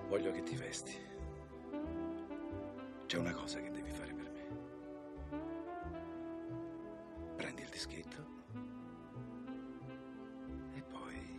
Voglio che ti vesti. C'è una cosa che devi fare per me. Prendi il dischetto e poi...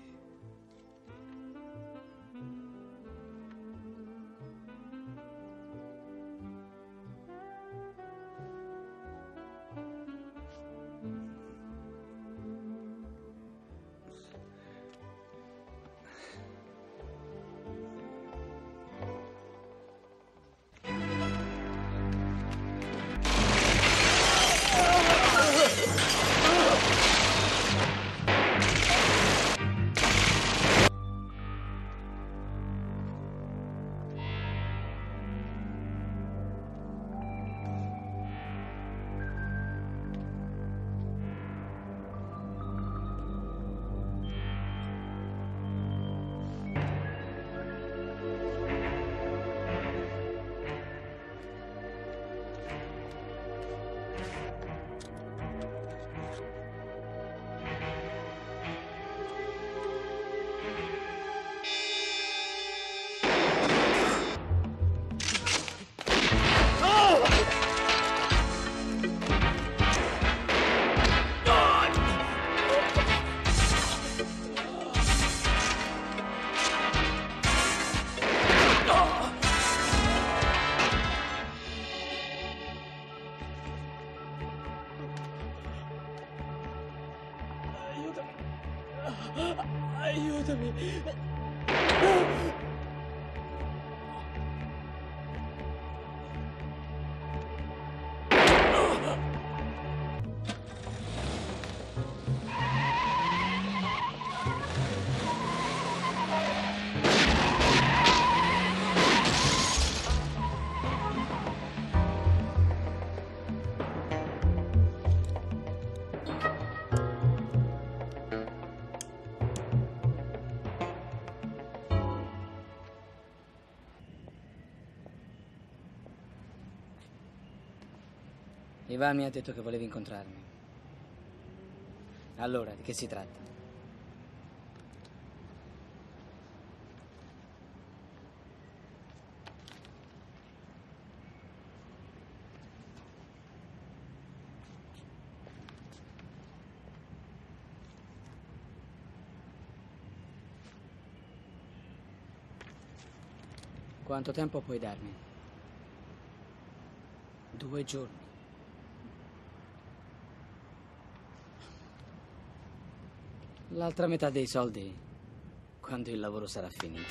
Aiutami! Ivan mi ha detto che volevi incontrarmi. Allora, di che si tratta? Quanto tempo puoi darmi? 2 giorni. L'altra metà dei soldi quando il lavoro sarà finito.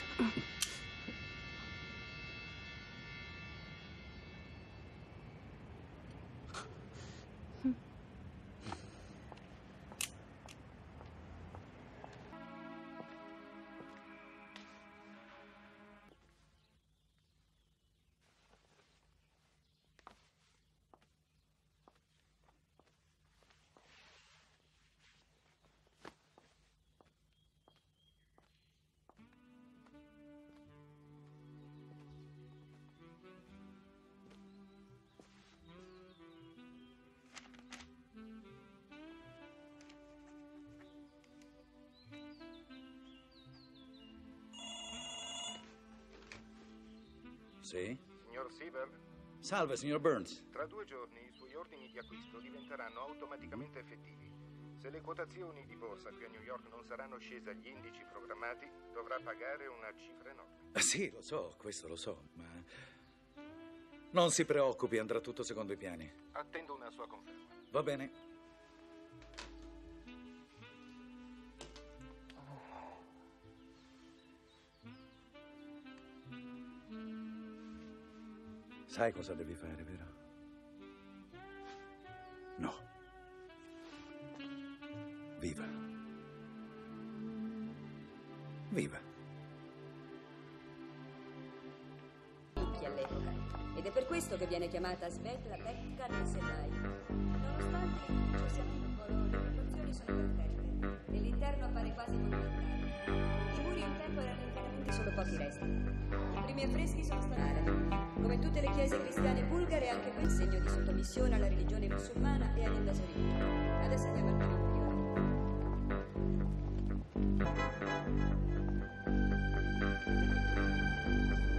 Sì? Signor Sieber, Salve, signor Burns. tra 2 giorni i suoi ordini di acquisto diventeranno automaticamente effettivi. Se le quotazioni di borsa qui a New York non saranno scese agli indici programmati, dovrà pagare una cifra enorme. Sì, lo so, questo lo so, ma... Non si preoccupi, andrà tutto secondo i piani. Attendo una sua conferma. Va bene. Sai cosa devi fare, vero? No. Viva. Viva. All'epoca. Ed è per questo che viene chiamata Svetla Becca Neselai. Nonostante ci siano un po', le proporzioni sono perfette e l'interno appare quasi monumentale. I muri un tempo erano interamente solo pochi resti. I primi affreschi sono stanare. Come tutte le chiese cristiane bulgare, anche qui il segno di sottomissione alla religione musulmana e all'invasione turca. Adesso andiamo al piano interiore.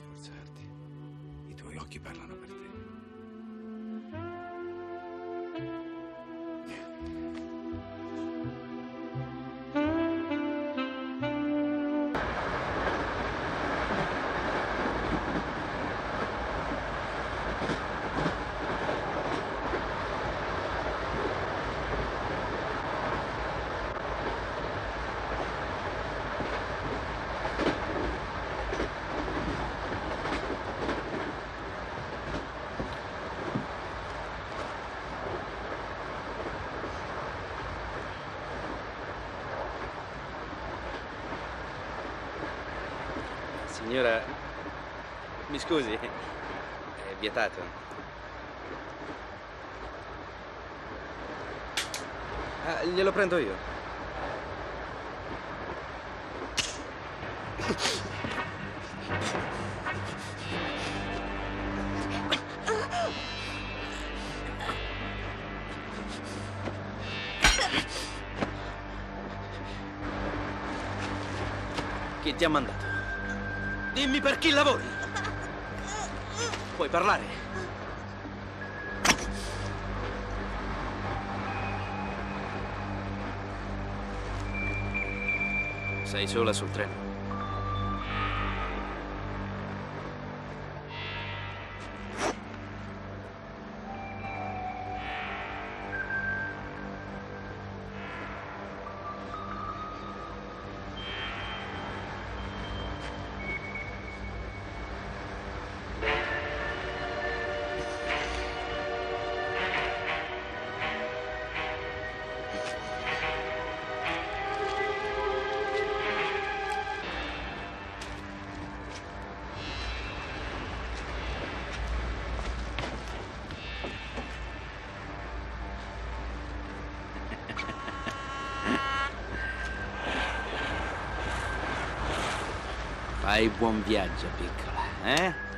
sforzarti. I tuoi occhi parlano per te. Signora, mi scusi, è vietato. Ah, glielo prendo io. Chi ti ha mandato? Dimmi per chi lavori. Puoi parlare. Sei sola sul treno? Fai buon viaggio, piccola, eh?